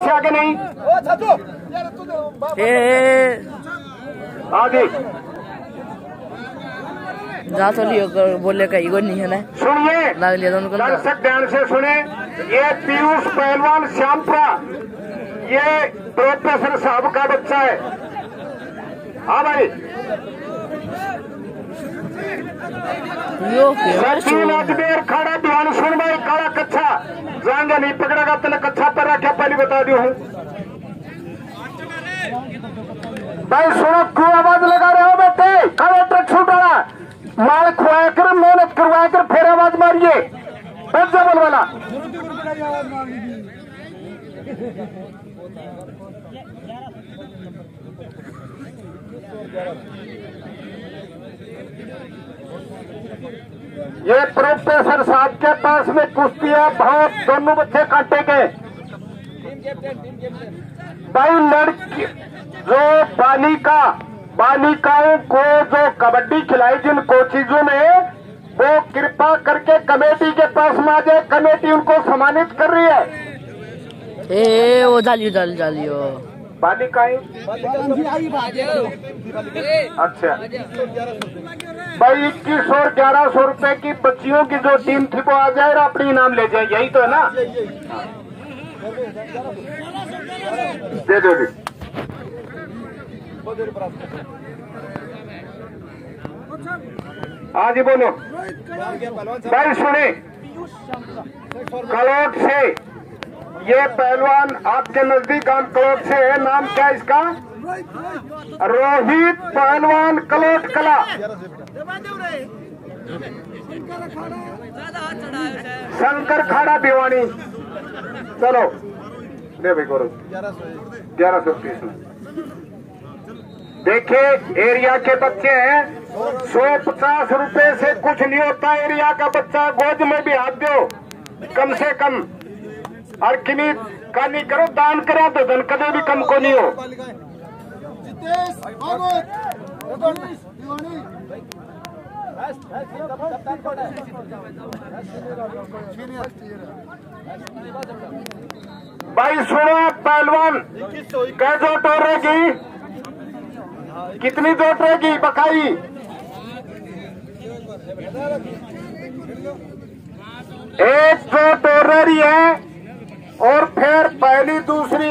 पीछे आगे नहीं आगे जा तो लियो बोले का ईगो नहीं है ना। सुनिए दर्शक ध्यान से सुने, ये पीयूष पहलवान श्यामपुरा ये प्रोफेसर साहब का बच्चा है। हाँ भाई सचिन अजमेर खड़ा ध्यान सुन भाई, काला कच्छा जाएंगे नहीं पकड़ेगा तेने कच्छा पर रखा पहले बता दी हूँ भाई। सुनो क्यों आवाज लगा रहे हो बेटे, खड़े ट्रक छूट रहा माल खुआ कर मेहनत करवा कर फिर आवाज मारिए जबल वाला। ये प्रोफेसर साहब के पास में कुश्ती है बहुत, दोनों बच्चे कांटे के भाई। लड़की जो बालिकाओं को जो कबड्डी खिलाई जिन कोचिजों में, वो कृपा करके कमेटी के पास में आ जाए, कमेटी उनको सम्मानित कर रही है। वो जालियो बालिकाएं अच्छा भाई 2100 और 1100 रुपए की बच्चियों की जो टीम थी वो आ जाए और अपनी इनाम ले जाए, यही तो है ना। दे दो हाँ जी बोलो भाई। सुने कलोट से ये पहलवान आपके नजदीक गांव कलोट से है, नाम क्या इसका? रोहित पहलवान कलोट कला। शंकर खाड़ा भिवानी। चलो दे भाई गौरव 1130 में। देखिए एरिया के बच्चे हैं, 150 रुपए से कुछ नहीं होता। एरिया का बच्चा गोद में भी हाथ दो कम से कम, और किन्हीं का नहीं करो, दान करो तो धन कदे भी कम को नहीं हो। भाई सुनो पहलवान, कैसे टोरेगी, कितनी जोट रहेगी बकाई? एक जो टोर रही है और फिर पहली दूसरी